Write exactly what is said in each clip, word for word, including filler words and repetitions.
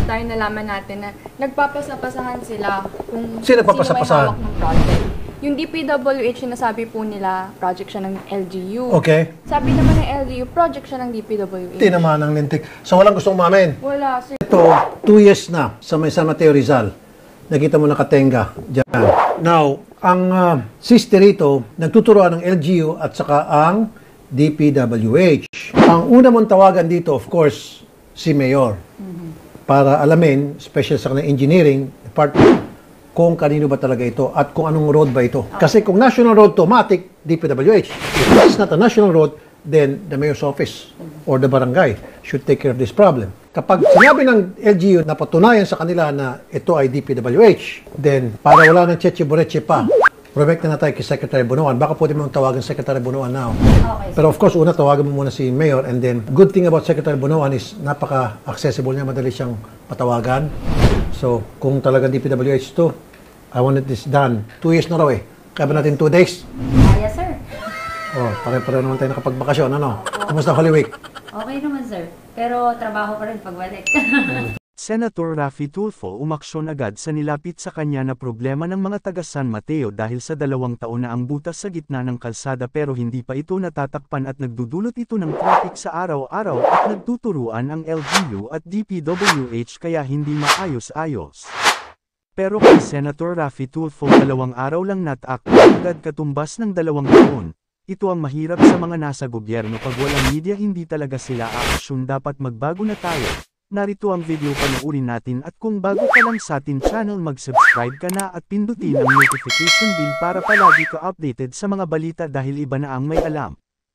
tayo nalaman natin na nagpapasapasahan sila kung sino nagpapasapasahan? Sino may hawak ng project. Yung D P W H, sinasabi po nila, project siya ng L G U. Okay. Sabi naman ng L G U, project siya ng D P W H. Hindi naman ang lintik. So walang gustong umamin? Wala, sir. Ito, two years na sa may San Mateo Rizal. Nakita mo nakatenga dyan. Now, ang uh, sister rito, nagtuturoan ng L G U at saka ang D P W H. Ang una mong tawagan dito, of course, si Mayor. Mm-hmm. Para alamin, special sa kanyang engineering department, kung kanino ba talaga ito at kung anong road ba ito. Okay. Kasi kung national road to, matik, D P W H. If it's not a national road, then the mayor's office or the barangay should take care of this problem. Kapag sinabi ng L G U na patunayan sa kanila na ito ay D P W H, then para wala ng cheche-boreche pa, Provect na na tayo kay Secretary Bunuan. Baka pwede mong tawagan Secretary Bunuan now. Okay. Pero of course, una tawagan mo muna si Mayor, and then good thing about Secretary Bunuan is napaka-accessible niya, madali siyang patawagan. So, kung talagang D P W H to, I wanted this done. Two years na raw eh. Kaya ba natin two days? Kaya, sir. Oh, pare-pareho naman tayo nakapagbakasyon, ano? Kumusta Holy Week? Okay naman, sir. Pero trabaho pa rin pagbalik. Senator Raffy Tulfo umaksyon agad sa nilapit sa kanya na problema ng mga taga San Mateo dahil sa dalawang taon na ang butas sa gitna ng kalsada pero hindi pa ito natatakpan at nagdudulot ito ng traffic sa araw-araw at nagtuturuan ang L G U at D P W H kaya hindi maayos-ayos. Pero kay Senator Raffy Tulfo dalawang araw lang natakpan agad katumbas ng dalawang taon. Ito ang mahirap sa mga nasa gobyerno pag walang media hindi talaga sila aaksyon dapat magbago na tayo. Narito ang video panoorin natin at kung bago ka lang sa atin channel mag-subscribe ka na at pindutin ang notification bell para palagi ka updated sa mga balita dahil iba na ang may alam.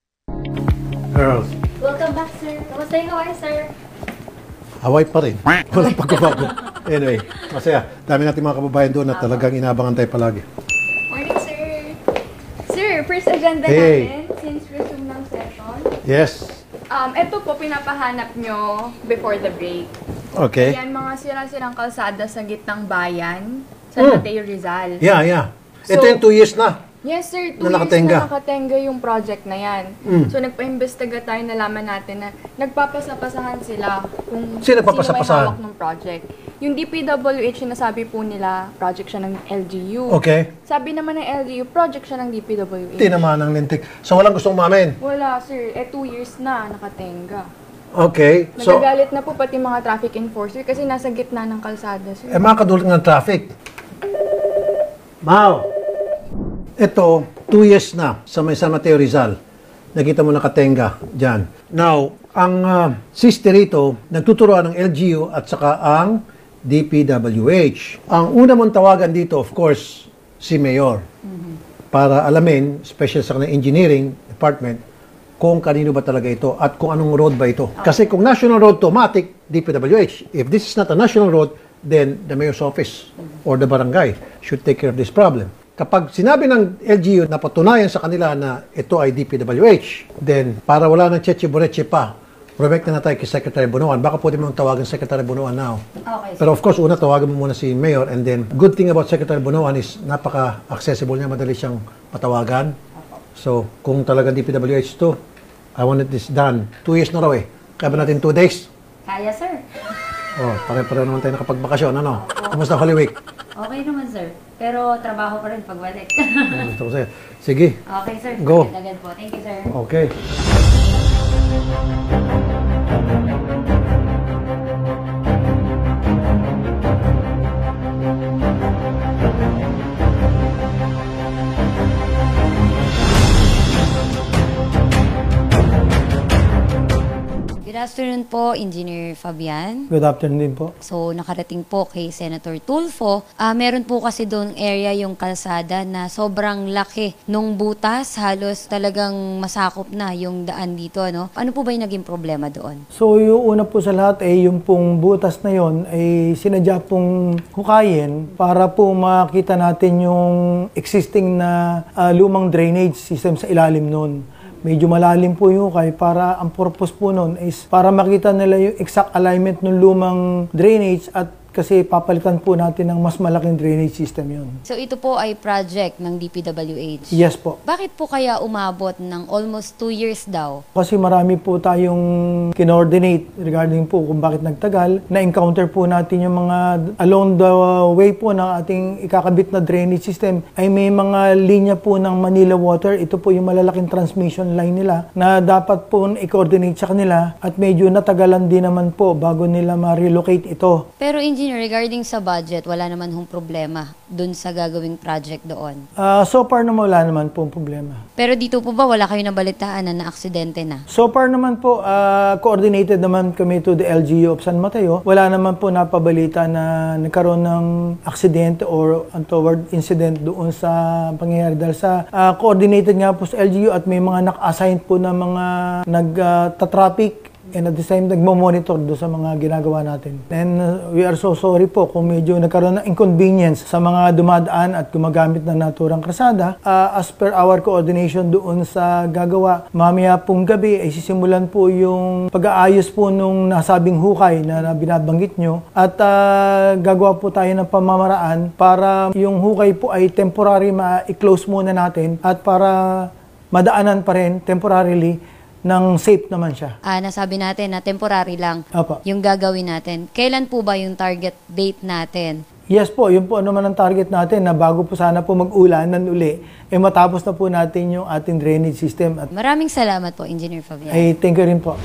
Girls. Welcome back, sir. Kamusta yung Hawaii, sir? Hawaii pa rin. Walang pagkabago. Anyway, masaya. Dami natin mga kababayan doon na talagang inabangan tayo palagi. Morning, sir. Sir, first agenda hey. natin since resume ng session. Yes. Um, ito po, pinapahanap nyo before the break. Okay. Ayan, mga sirang-sirang kalsada sa gitnang bayan, sa Mm. Mateo Rizal. Yeah, yeah. So, ito yung two years na. Yes, sir. Two Na years nakatenga. na nakatenga yung project na yan. Mm. So, nagpa-imbestiga tayo, nalaman natin na nagpapasapasahan sila kung Sino sino may nagpapasapasahan? hawak ng project. Yung D P W H, sinasabi po nila, project siya ng L G U. Okay. Sabi naman ng L G U, project siya ng D P W H. Hindi naman ang lintik. So, walang gustong umamin? Wala, sir. Eh, two years na nakatenga. Okay. So, Nagagalit na po pati mga traffic enforcer kasi nasa gitna ng kalsada, sir. eh, mga kadulot ng traffic. Mau. Ito, two years na sa may San Mateo Rizal. Nakita mo nakatenga dyan. Now, ang uh, sister rito, nagtuturoan ng L G U at saka ang D P W H. Ang una mong tawagan dito, of course, si Mayor. Mm-hmm. Para alamin, special sa kanyang engineering department, kung kanino ba talaga ito at kung anong road ba ito. Okay. Kasi kung national road to, matik, D P W H. If this is not a national road, then the mayor's office mm-hmm. or the barangay should take care of this problem. Kapag sinabi ng L G U na patunayan sa kanila na ito ay D P W H, then para wala ng cheche-boreche pa, provect na na tayo kay Secretary Bunuan. Baka pwede mong tawagan Secretary Bunuan now. Okay. Pero of course, una tawagan mo muna si Mayor, and then good thing about Secretary Bunuan is napaka-accessible niya, madali siyang patawagan. So, kung talagang D P W H to, I wanted this done. Two years na raw eh. Kaya ba natin two days? Kaya, sir. Oh, pare-pareho naman tayo nakapagbakasyon, ano? Kumusta Holy Week? Okay naman, sir. Pero trabaho pa rin pagbalik. Gusto ko sa'yo. Sige. Okay, sir. Go. Agad po. Thank you, sir. Okay. Good afternoon po, Engineer Fabian. Good afternoon din po. So, nakarating po kay Senator Tulfo. Uh, meron po kasi doon area yung kalsada na sobrang laki nung butas. Halos talagang masakop na yung daan dito. Ano, ano po ba yung naging problema doon? So, yung una po sa lahat ay yung pong butas na yon ay sinadya pong hukayin para po makita natin yung existing na uh, lumang drainage system sa ilalim nun. Medyo malalim po yung hukay para ang purpose po nun is para makita nila yung exact alignment ng lumang drainage at kasi papalitan po natin ng mas malaking drainage system yun. So ito po ay project ng D P W H. Yes po. Bakit po kaya umabot ng almost two years daw? Kasi marami po tayong kinoordinate regarding po kung bakit nagtagal. Na-encounter po natin yung mga along the way po ng ating ikakabit na drainage system ay may mga linya po ng Manila Water. Ito po yung malalaking transmission line nila na dapat po i-coordinate sa kanila at medyo natagalan din naman po bago nila ma-relocate ito. Pero engineer, regarding sa budget, wala naman hong problema dun sa gagawing project doon. Uh, so far naman wala naman po problema. Pero dito po ba wala kayo nabalitaan na na-aksidente na? So far naman po, uh, coordinated naman kami to the L G U of San Mateo. Wala naman po napabalita na nagkaroon ng aksidente or untoward incident doon sa pangyayari dahil sa uh, coordinated nga po sa L G U at may mga naka-assign po na mga nag-traffic and at the same nagmo-monitor doon sa mga ginagawa natin. And uh, we are so sorry po kung medyo nagkaroon ng inconvenience sa mga dumadaan at gumagamit ng naturang krasada. Uh, as per our coordination doon sa gagawa, mamaya pong gabi ay sisimulan po yung pag-aayos po nung nasabing hukay na binabanggit nyo at uh, gagawa po tayo ng pamamaraan para yung hukay po ay temporary ma-close muna natin at para madaanan pa rin temporarily nang safe naman siya. Ah, nasabi natin na temporary lang Opo. yung gagawin natin. Kailan po ba yung target date natin? Yes po, yun po naman ang target natin na bago po sana po mag-ulanan uli, eh matapos na po natin yung ating drainage system. At Maraming salamat po, Engineer Fabian. ay thank you rin po.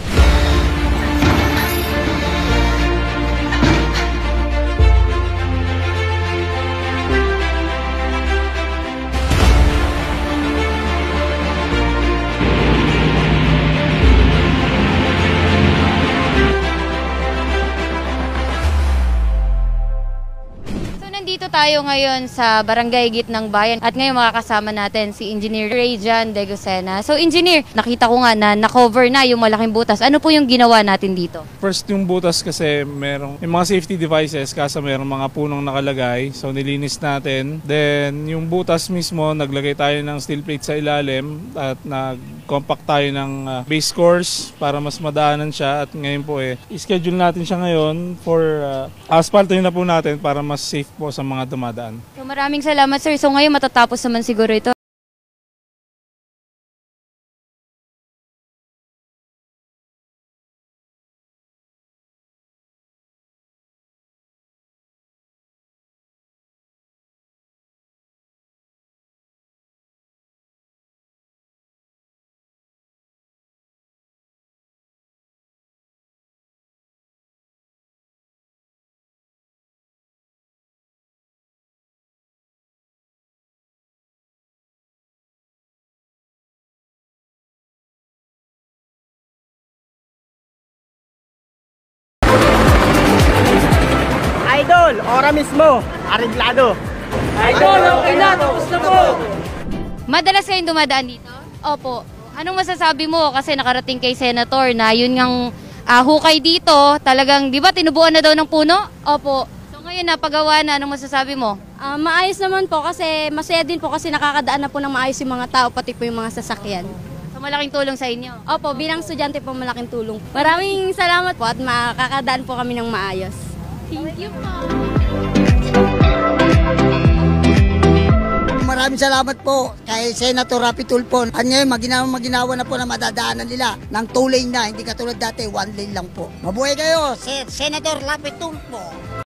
Nandito tayo ngayon sa Barangay Gitnang Bayan at ngayon makakasama natin si Engineer Rayjan Degosena. So Engineer, nakita ko nga na na-cover na yung malaking butas. Ano po yung ginawa natin dito? First yung butas kasi merong yung mga safety devices kasi merong mga punong nakalagay. So nilinis natin. Then yung butas mismo, naglagay tayo ng steel plate sa ilalim at nag-compact tayo ng uh, base course para mas madaanan siya. At ngayon po eh, i-schedule natin siya ngayon for uh, asphaltin na po natin para mas safe po sa mga dumadaan. So maraming salamat sir. So ngayon matatapos naman siguro ito. Idol, ora mismo, areglado. Idol, okay na, tapos na po. Madalas kayong dumadaan dito? Opo. Anong masasabi mo kasi nakarating kay Senator na yun ngang uh, hukay dito, talagang, di ba, tinubuan na daw ng puno? Opo. So ngayon napagawa na, anong masasabi mo? Ah, maayos naman po kasi masaya din po kasi nakakadaan na po ng maayos yung mga tao pati po yung mga sasakyan. So malaking tulong sa inyo. Opo, bilang estudyante po malaking tulong. Maraming salamat po at makakadaan po kami ng maayos. Thank you po. Maraming salamat po kay Senator Raffy Tulfo. At ngayon, maginawa, maginawa na po na madadaanan nila ng two lane na, hindi katulad dati, one lane lang po. Mabuhay kayo, Senator Raffy Tulfo.